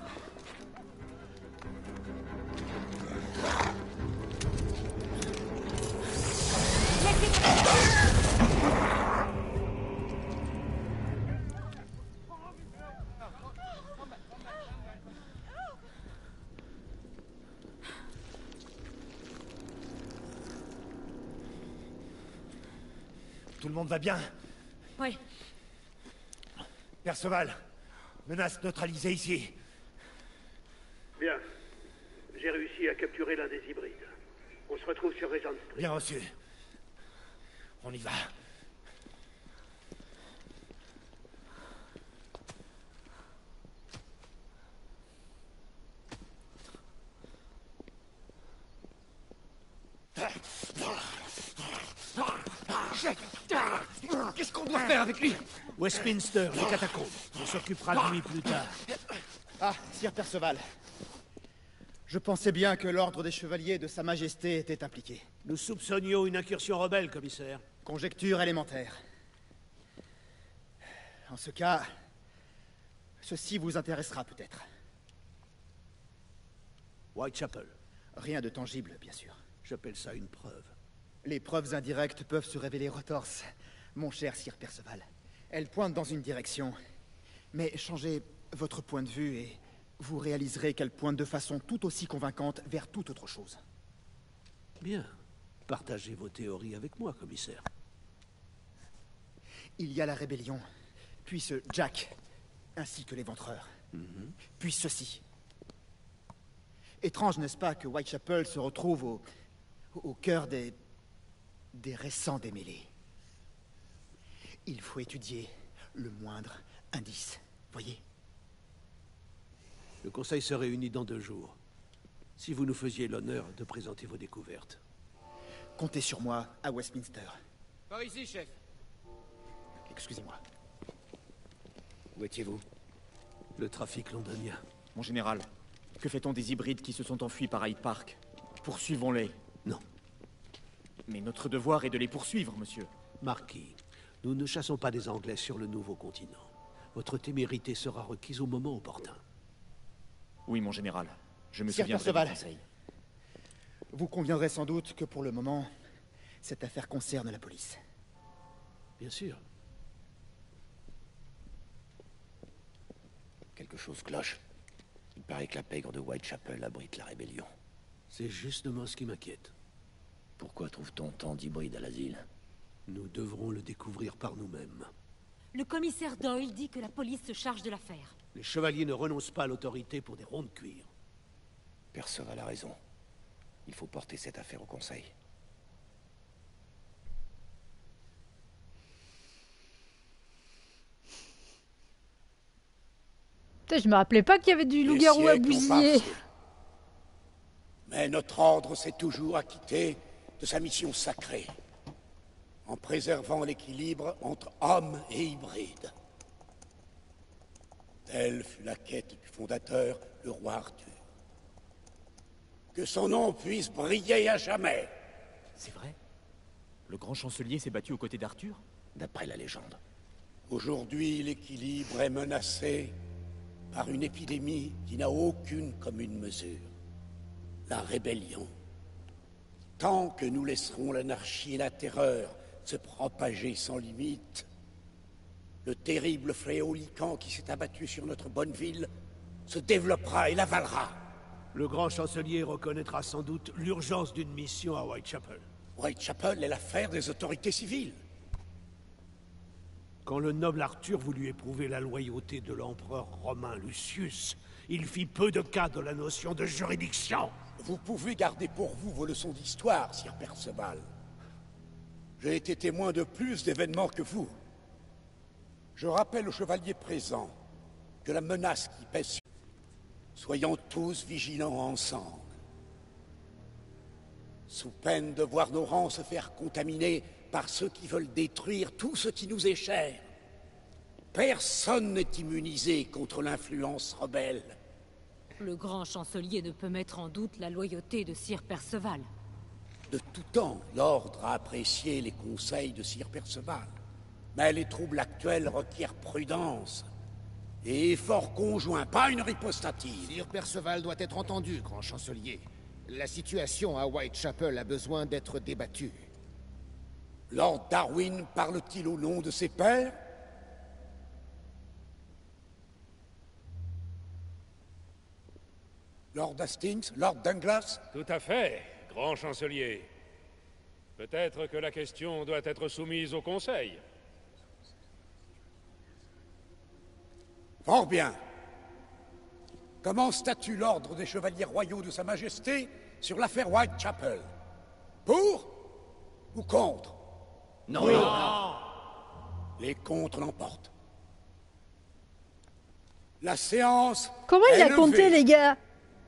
Speaker 12: Tout le monde va bien?
Speaker 10: Oui.
Speaker 12: Perceval, menace neutralisée ici.
Speaker 7: Bien. J'ai réussi à capturer l'un des hybrides. On se retrouve sur Regent Street.
Speaker 12: Bien reçu. On y va.
Speaker 11: Qu'est-ce qu'on doit faire avec lui? Westminster, les catacombes. On s'occupera de lui plus tard.
Speaker 14: Ah, Sire Perceval. Je pensais bien que l'ordre des chevaliers de Sa Majesté était impliqué.
Speaker 11: Nous soupçonnions une incursion rebelle, commissaire.
Speaker 14: Conjecture élémentaire. En ce cas, ceci vous intéressera peut-être.
Speaker 11: Whitechapel.
Speaker 14: Rien de tangible, bien sûr.
Speaker 11: J'appelle ça une preuve.
Speaker 14: Les preuves indirectes peuvent se révéler retorses, mon cher Sire Perceval. Elles pointent dans une direction. Mais changez votre point de vue et vous réaliserez qu'elles pointent de façon tout aussi convaincante vers toute autre chose.
Speaker 11: Bien. Partagez vos théories avec moi, commissaire.
Speaker 14: Il y a la rébellion, puis ce Jack, ainsi que l'éventreur, puis ceci. Étrange, n'est-ce pas, que Whitechapel se retrouve au cœur des récents démêlés. Il faut étudier le moindre indice, voyez?
Speaker 15: Le conseil se réunit dans 2 jours. Si vous nous faisiez l'honneur de présenter vos découvertes.
Speaker 14: Comptez sur moi à Westminster.
Speaker 3: Par ici, chef.
Speaker 14: Excusez-moi.
Speaker 8: Où étiez-vous?
Speaker 15: Le trafic londonien.
Speaker 14: Mon général, que fait-on des hybrides qui se sont enfuis par Hyde Park? Poursuivons-les.
Speaker 15: Non.
Speaker 14: Mais notre devoir est de les poursuivre, monsieur.
Speaker 15: Marquis, nous ne chassons pas des Anglais sur le nouveau continent. Votre témérité sera requise au moment opportun.
Speaker 14: Oui, mon général. Je me Sir souviendrai Perceval, du conseil. Vous conviendrez sans doute que pour le moment, cette affaire concerne la police.
Speaker 15: Bien sûr.
Speaker 8: Quelque chose cloche. Il paraît que la pègre de Whitechapel abrite la rébellion.
Speaker 15: C'est justement ce qui m'inquiète.
Speaker 8: Pourquoi trouve-t-on tant d'hybrides à l'asile?
Speaker 15: Nous devrons le découvrir par nous-mêmes.
Speaker 10: Le commissaire Doyle dit que la police se charge de l'affaire.
Speaker 15: Les chevaliers ne renoncent pas à l'autorité pour des ronds de cuir.
Speaker 8: Perceval a raison. Il faut porter cette affaire au conseil.
Speaker 1: Putain, je me rappelais pas qu'il y avait du loup-garou à bousiller.
Speaker 11: Mais notre ordre s'est toujours acquitté de sa mission sacrée, en préservant l'équilibre entre hommes et hybrides. Telle fut la quête du fondateur, le roi Arthur. Que son nom puisse briller à jamais.
Speaker 14: C'est vrai? Le grand chancelier s'est battu aux côtés d'Arthur?
Speaker 8: D'après la légende.
Speaker 11: Aujourd'hui, l'équilibre est menacé par une épidémie qui n'a aucune commune mesure. La rébellion. Tant que nous laisserons l'anarchie et la terreur se propager sans limite, le terrible fléau lycan qui s'est abattu sur notre bonne ville se développera et l'avalera.
Speaker 15: Le grand chancelier reconnaîtra sans doute l'urgence d'une mission à Whitechapel.
Speaker 11: Whitechapel est l'affaire des autorités civiles.
Speaker 15: Quand le noble Arthur voulut éprouver la loyauté de l'empereur romain Lucius, il fit peu de cas de la notion de juridiction.
Speaker 11: Vous pouvez garder pour vous vos leçons d'histoire, Sir Perceval. J'ai été témoin de plus d'événements que vous. Je rappelle aux chevaliers présents que la menace qui pèse sur... Soyons tous vigilants ensemble. Sous peine de voir nos rangs se faire contaminer par ceux qui veulent détruire tout ce qui nous est cher. Personne n'est immunisé contre l'influence rebelle.
Speaker 10: Le grand chancelier ne peut mettre en doute la loyauté de Sir Perceval.
Speaker 11: De tout temps, l'ordre a apprécié les conseils de Sir Perceval. Mais les troubles actuels requièrent prudence et effort conjoint, pas une ripostative.
Speaker 8: Sir Perceval doit être entendu, grand chancelier. La situation à Whitechapel a besoin d'être débattue.
Speaker 11: Lord Darwin parle-t-il au nom de ses pairs? Lord Hastings? Lord Douglas?
Speaker 16: Tout à fait, grand chancelier. Peut-être que la question doit être soumise au Conseil.
Speaker 11: Fort bien. Comment statue l'ordre des chevaliers royaux de Sa Majesté sur l'affaire Whitechapel? Pour ou contre?
Speaker 4: Non,
Speaker 11: oui.
Speaker 4: non.
Speaker 11: Les contre l'emportent. La séance.
Speaker 1: Comment il a compté, les gars?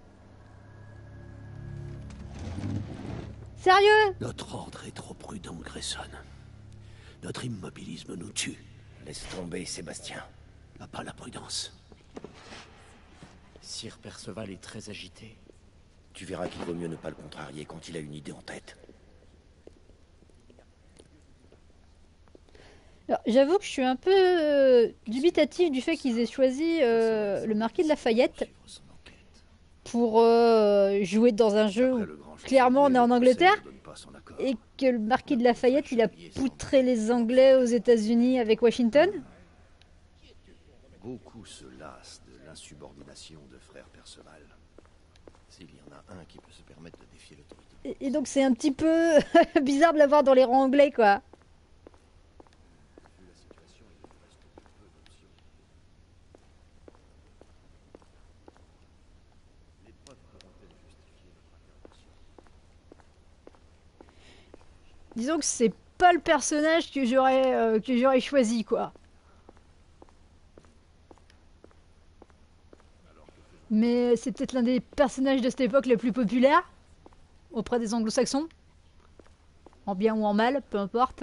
Speaker 1: Sérieux?
Speaker 15: Notre ordre est trop prudent, Grayson. Notre immobilisme nous tue.
Speaker 8: Laisse tomber, Sébastien.
Speaker 15: N'a pas la prudence.
Speaker 14: Sir Perceval est très agité.
Speaker 8: Tu verras qu'il vaut mieux ne pas le contrarier quand il a une idée en tête.
Speaker 1: J'avoue que je suis un peu dubitatif du fait qu'ils aient choisi le marquis de Lafayette pour jouer dans un jeu où clairement on est en Angleterre et que le marquis de Lafayette il a poutré les Anglais aux États-Unis avec Washington.
Speaker 8: Beaucoup se lassent de l'insubordination de frère Perceval. S'il y en a un qui peut se permettre de défier l'autorité.
Speaker 1: Et donc c'est un petit peu bizarre de l'avoir dans les rangs anglais, quoi. disons que c'est pas le personnage que j'aurais choisi, quoi. Mais c'est peut-être l'un des personnages de cette époque les plus populaires auprès des anglo-saxons. En bien ou en mal, peu importe.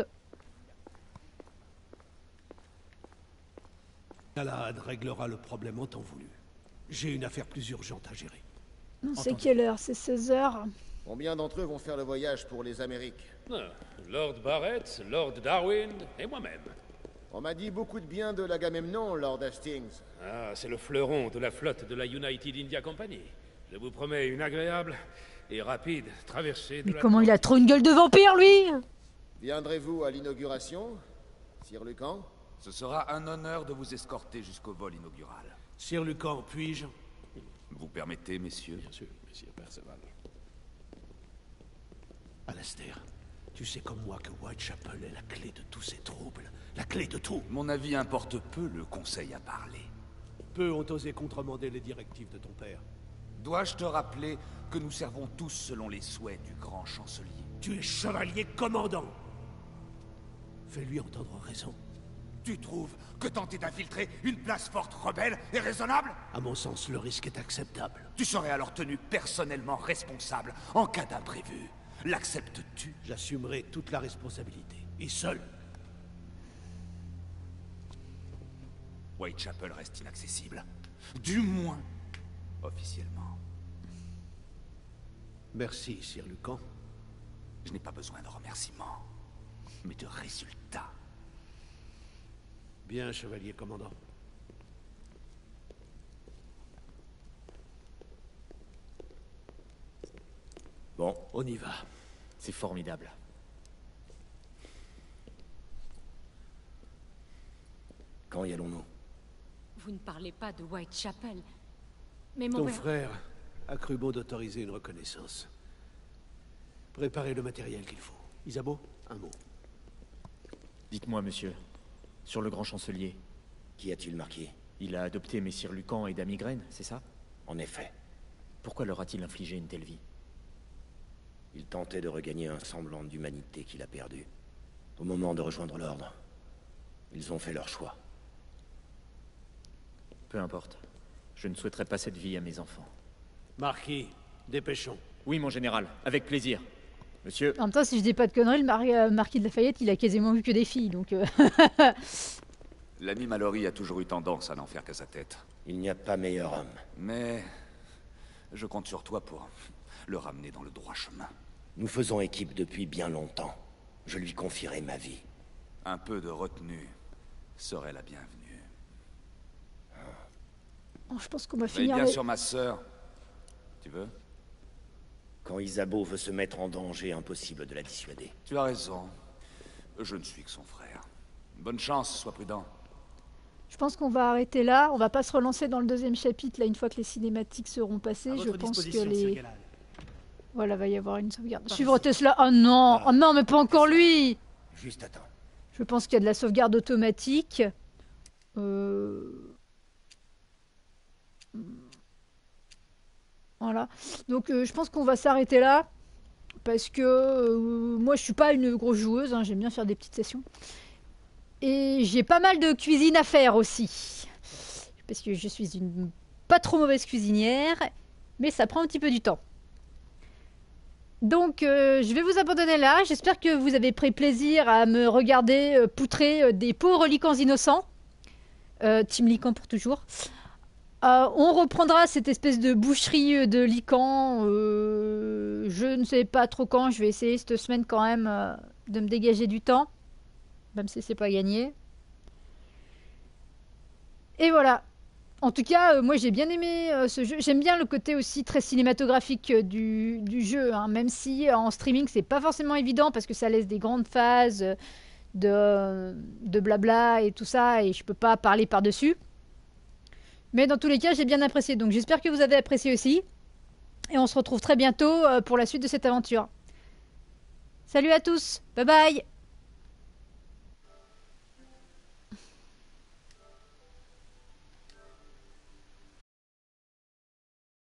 Speaker 15: Galahad réglera le problème en temps voulu. J'ai une affaire plus urgente à gérer.
Speaker 1: Non, c'est quelle heure? C'est 16 h.
Speaker 8: Combien d'entre eux vont faire le voyage pour les Amériques?
Speaker 16: Lord Barrett, Lord Darwin et moi-même.
Speaker 8: On m'a dit beaucoup de bien de l'Agamemnon, Lord Hastings.
Speaker 16: Ah, c'est le fleuron de la flotte de la United India Company. Je vous promets une agréable et rapide traversée de
Speaker 1: Mais
Speaker 16: la...
Speaker 1: comment il a trop une gueule de vampire, lui?
Speaker 8: Viendrez-vous à l'inauguration, Sir Lucan?
Speaker 17: Ce sera un honneur de vous escorter jusqu'au vol inaugural.
Speaker 15: Sir Lucan, puis-je?
Speaker 17: Vous permettez, messieurs?
Speaker 15: Bien sûr, messieurs Perceval. Alastair, tu sais comme moi que Whitechapel est la clé de tous ces troubles. La clé de tout.
Speaker 17: Mon avis importe peu, le conseil a parlé.
Speaker 15: Peu ont osé contremander les directives de ton père.
Speaker 17: Dois-je te rappeler que nous servons tous selon les souhaits du grand chancelier?
Speaker 15: Tu es chevalier commandant. Fais-lui entendre raison.
Speaker 17: Tu trouves que tenter d'infiltrer une place forte rebelle est raisonnable?
Speaker 15: À mon sens, le risque est acceptable.
Speaker 17: Tu serais alors tenu personnellement responsable en cas d'imprévu. L'acceptes-tu?
Speaker 15: J'assumerai toute la responsabilité. Et seul.
Speaker 17: Whitechapel reste inaccessible. Du moins, officiellement.
Speaker 15: Merci, Sir Lucan.
Speaker 17: Je n'ai pas besoin de remerciements, mais de résultats.
Speaker 15: Bien, chevalier commandant.
Speaker 4: Bon,
Speaker 15: on y va.
Speaker 4: C'est formidable.
Speaker 8: Quand y allons-nous?
Speaker 10: Vous ne parlez pas de Whitechapel. Mais mon
Speaker 15: Ton
Speaker 10: père...
Speaker 15: frère a cru bon d'autoriser une reconnaissance. Préparez le matériel qu'il faut. Isabeau, un mot.
Speaker 4: Dites-moi, monsieur, sur le grand chancelier...
Speaker 8: Qu'y a-t-il marqué?
Speaker 4: Il a adopté messire Lucan et Dame Ygraine, c'est ça?
Speaker 8: En effet.
Speaker 4: Pourquoi leur a-t-il infligé une telle vie?
Speaker 8: Il tentait de regagner un semblant d'humanité qu'il a perdu. Au moment de rejoindre l'ordre, ils ont fait leur choix.
Speaker 4: Peu importe. Je ne souhaiterais pas cette vie à mes enfants.
Speaker 15: Marquis, dépêchons.
Speaker 4: Oui, mon général, avec plaisir. Monsieur...
Speaker 1: En même temps, si je dis pas de conneries, le marquis de Lafayette, il a quasiment vu que des filles, donc...
Speaker 17: L'ami Mallory a toujours eu tendance à n'en faire qu'à sa tête.
Speaker 8: Il n'y a pas meilleur homme.
Speaker 17: Mais... je compte sur toi pour le ramener dans le droit chemin.
Speaker 8: Nous faisons équipe depuis bien longtemps. Je lui confierai ma vie.
Speaker 17: Un peu de retenue serait la bienvenue.
Speaker 1: Oh, je pense qu'on va
Speaker 17: Veille
Speaker 1: finir...
Speaker 17: bien sur ma sœur. Tu veux?
Speaker 8: Quand Isabeau veut se mettre en danger, impossible de la dissuader.
Speaker 17: Tu as raison. Je ne suis que son frère. Bonne chance, sois prudent.
Speaker 1: Je pense qu'on va arrêter là. On va pas se relancer dans le deuxième chapitre, là, une fois que les cinématiques seront passées. Je pense que les... Voilà, va y avoir une sauvegarde. Suivre Tesla. Oh non! Oh non, mais pas encore lui!
Speaker 8: Juste attends.
Speaker 1: Je pense qu'il y a de la sauvegarde automatique. Voilà. Donc je pense qu'on va s'arrêter là. Parce que moi je suis pas une grosse joueuse, hein, j'aime bien faire des petites sessions. Et j'ai pas mal de cuisine à faire aussi. Parce que je suis une pas trop mauvaise cuisinière. Mais ça prend un petit peu du temps. Donc je vais vous abandonner là. J'espère que vous avez pris plaisir à me regarder poutrer des pauvres licans innocents. Team Lican pour toujours. On reprendra cette espèce de boucherie de licans. Je ne sais pas trop quand. Je vais essayer cette semaine quand même de me dégager du temps. Même si c'est pas gagné. Et voilà. En tout cas, moi j'ai bien aimé ce jeu. J'aime bien le côté aussi très cinématographique du jeu. Hein, même si en streaming c'est pas forcément évident parce que ça laisse des grandes phases de blabla et tout ça. Et je peux pas parler par-dessus. Mais dans tous les cas, j'ai bien apprécié. Donc j'espère que vous avez apprécié aussi. Et on se retrouve très bientôt pour la suite de cette aventure. Salut à tous. Bye bye.